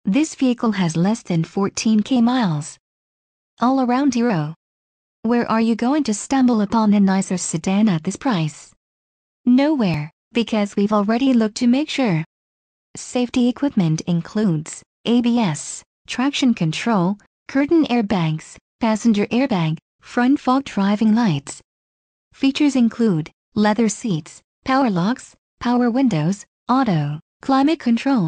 This vehicle has less than 14k miles. All around Euro. Where are you going to stumble upon a nicer sedan at this price? Nowhere, because we've already looked to make sure. Safety equipment includes ABS, traction control, curtain airbags, passenger airbag, front fog driving lights. Features include leather seats, power locks, power windows, auto, climate control,